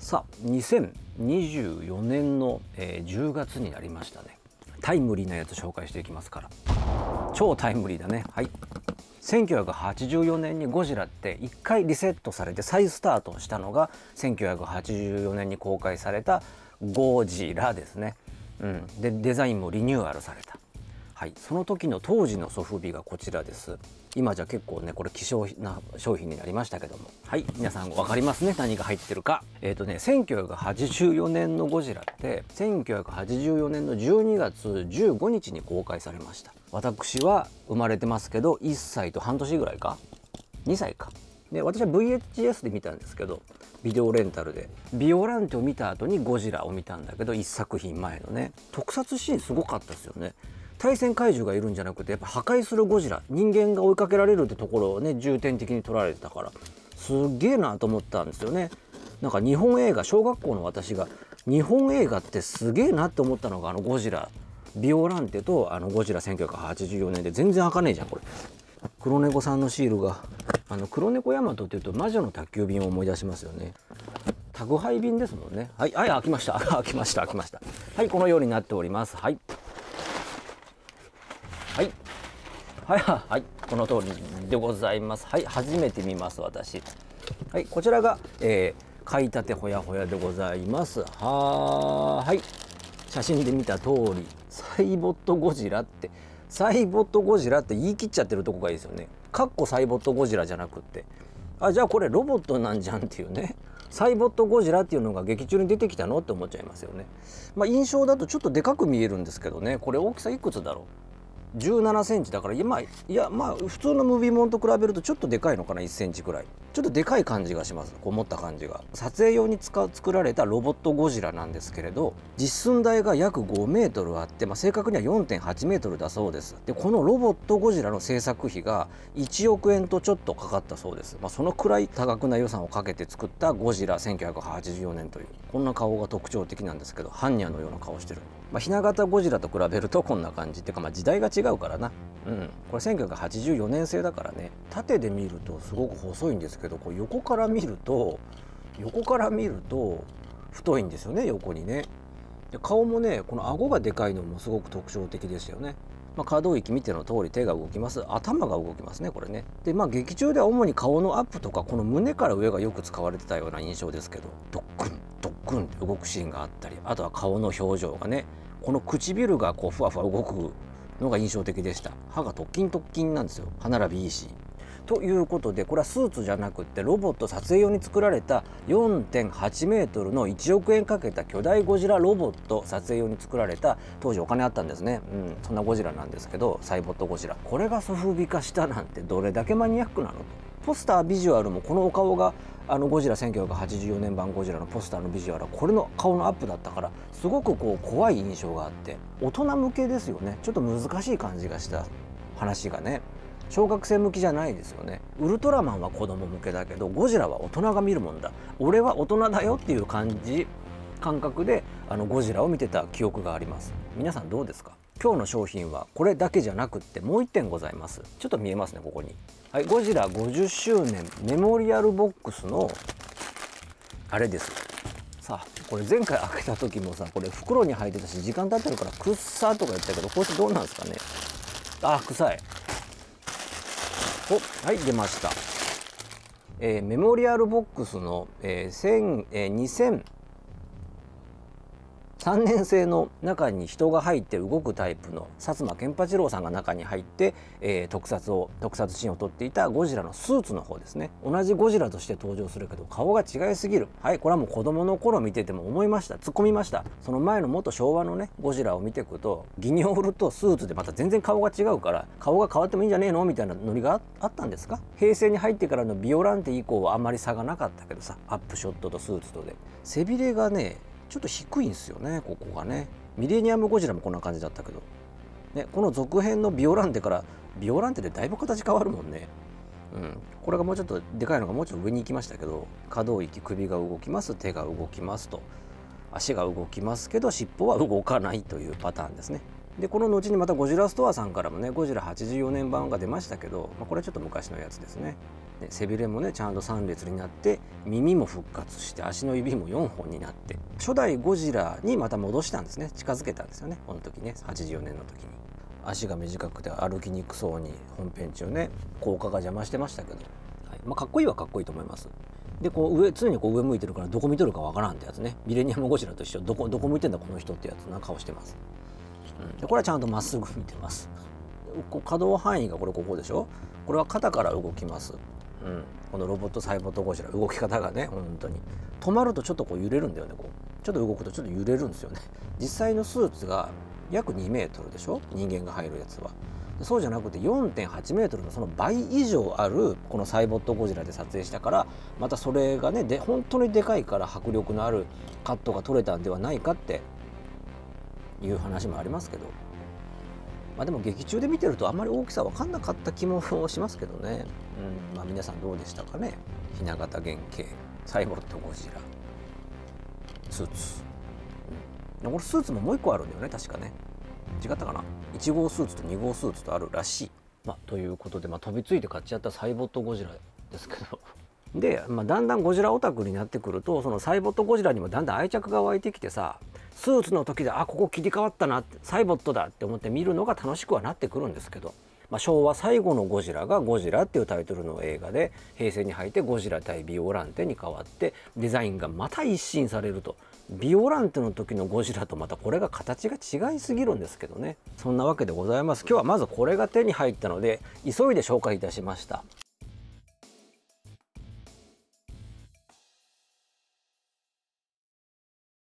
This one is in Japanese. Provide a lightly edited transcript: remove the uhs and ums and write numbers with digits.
さあ2024年の、10月になりましたね。タイムリーなやつ紹介していきますから。超タイムリーだね。はい。1984年にゴジラって1回リセットされて再スタートしたのが1984年に公開されたゴジラですね。でデザインもリニューアルされた。はい、その時の当時のソフビがこちらです。今じゃ結構ねこれ希少な商品になりましたけども、はい皆さん分かりますね、何が入ってるか。1984年のゴジラって1984年の12月15日に公開されました。私は生まれてますけど1歳と半年ぐらいか2歳かで、私は VHS で見たんですけど、ビデオレンタルでビオランテを見た後にゴジラを見たんだけど、1作品前のね特撮シーンすごかったですよね。対戦怪獣がいるんじゃなくてやっぱ破壊するゴジラ、人間が追いかけられるってところをね重点的に撮られてたからすっげえなと思ったんですよね。なんか日本映画、小学校の私が日本映画ってすげえなって思ったのがゴジラ、ビオランテとゴジラ1984年で全然開かねえじゃんこれ。黒猫さんのシールが黒猫ヤマトっていうと魔女の宅急便を思い出しますよね。宅配便ですもんね。はい、はい、開きました開きました開きました。はい、このようになっております。はいはいはいはい、この通りでございます。はい、初めて見ます私。はい、こちらが、買いたてほやほやでございます。はい、写真で見た通りサイボットゴジラって言い切っちゃってるとこがいいですよね。かっこサイボットゴジラじゃなくって、あ、じゃあこれロボットなんじゃんっていうね。サイボットゴジラっていうのが劇中に出てきたのって思っちゃいますよね。印象だとちょっとでかく見えるんですけどね。これ大きさいくつだろう。17センチだから、普通のムービーモンと比べるとちょっとでかいのかな、1センチくらい。ちょっとでかい感じがします。こう持った感じが。撮影用に作られたロボットゴジラなんですけれど、実寸大が約5メートルあって、正確には 4.8 メートルだそうです。でこのロボットゴジラの制作費が1億円とちょっとかかったそうです。そのくらい多額な予算をかけて作ったゴジラ1984年という、こんな顔が特徴的なんですけど、般若のような顔してる。ひな形ゴジラと比べるとこんな感じっていうか、時代が違うからな。これ1984年製だからね。縦で見るとすごく細いんですけど、こう横から見ると太いんですよね、横にね。で顔もね、この顎がでかいのもすごく特徴的ですよね。可動域見ての通り手が動きます。頭が動きますねこれね。で劇中では主に顔のアップとかこの胸から上がよく使われてたような印象ですけど、ドックンドックンって動くシーンがあったり、あとは顔の表情がね、この唇がこうふわふわ動くのが印象的でした。歯が突筋なんですよ。歯並びいいし。ということでこれはスーツじゃなくってロボット撮影用に作られた 4.8 メートルの1億円かけた巨大ゴジラロボット、撮影用に作られた、当時お金あったんですね。そんなゴジラなんですけど、サイボットゴジラ、これがソフビ化したなんてどれだけマニアックなのと。ポスタービジュアルもこのお顔がゴジラ1984年版ゴジラのポスターのビジュアルはこれの顔のアップだったから、すごくこう怖い印象があって大人向けですよね。ちょっと難しい感じがした話がね。小学生向きじゃないですよね。ウルトラマンは子供向けだけどゴジラは大人が見るもんだ、俺は大人だよっていう感覚でゴジラを見てた記憶があります。皆さんどうですか？今日の商品はこれだけじゃなくってもう1点ございます。ちょっと見えますねここに。はい、ゴジラ50周年メモリアルボックスのあれです。さあこれ前回開けた時もさ、これ袋に入ってたし時間経ってるからくっさとか言ったけど、こいつどうなんですかね。あ、臭い。はい、出ました。メモリアルボックスの、2003年製の中に人が入って動くタイプの薩摩健八郎さんが中に入って、特撮シーンを撮っていたゴジラのスーツの方ですね。同じゴジラとして登場するけど顔が違いすぎる。はい、これはもう子供の頃見てても思いました。突っ込みました。その前の元昭和のねゴジラを見ていくと、ギニョールとスーツでまた全然顔が違うから、顔が変わってもいいんじゃねえのみたいなノリがあったんですか。平成に入ってからのビオランテ以降はあんまり差がなかったけどさ、アップショットとスーツとで背びれがねちょっと低いんですよね、ここがね。ミレニアムゴジラもこんな感じだったけど、ね、この続編のビオランテから、ビオランテでだいぶ形変わるもんね。これがもうちょっとでかいのがもうちょっと上に行きましたけど、可動域、首が動きます、手が動きますと、足が動きますけど尻尾は動かないというパターンですね。でこの後にまたゴジラストアさんからもねゴジラ84年版が出ましたけど、これはちょっと昔のやつですね。 背びれもねちゃんと3列になって、耳も復活して、足の指も4本になって、初代ゴジラにまた戻したんですね。近づけたんですよね、この時ね、84年の時に。足が短くて歩きにくそうに本編中ね降下が邪魔してましたけど、はい、かっこいいはかっこいいと思います。で常に上向いてるからどこ見とるかわからんってやつね。ミレニアムゴジラと一緒、どこ向いてんだこの人ってやつな顔してます。でこれはちゃんとまっすぐ見てます。可動範囲がここでしょ。これは肩から動きます。このロボットサイボットゴジラ、動き方がね本当に止まるとちょっと揺れるんだよね。ちょっと動くとちょっと揺れるんですよね。実際のスーツが約2メートルでしょ、人間が入るやつは。そうじゃなくて 4.8 メートルのその倍以上あるこのサイボットゴジラで撮影したから、またそれがね本当にでかいから迫力のあるカットが撮れたんではないかっていう話もありますけど、でも劇中で見てるとあんまり大きさ分かんなかった気もしますけどね。皆さんどうでしたかね。雛形原型サイボットゴジラスーツ、これスーツもう一個あるんだよね確かね。違ったかな。1号スーツと2号スーツとあるらしい。ということで、飛びついて買っちゃったサイボットゴジラですけどで、だんだんゴジラオタクになってくると、そのサイボットゴジラにもだんだん愛着が湧いてきてさ、スーツの時でここ切り替わったなって、サイボットだって思って見るのが楽しくはなってくるんですけど、昭和最後のゴジラがゴジラっていうタイトルの映画で、平成に入ってゴジラ対ビオランテに変わってデザインがまた一新されると。ビオランテの時のゴジラとまたこれが形が違いすぎるんですけどね。そんなわけでございます。今日はまずこれが手に入ったので急いで紹介いたしました。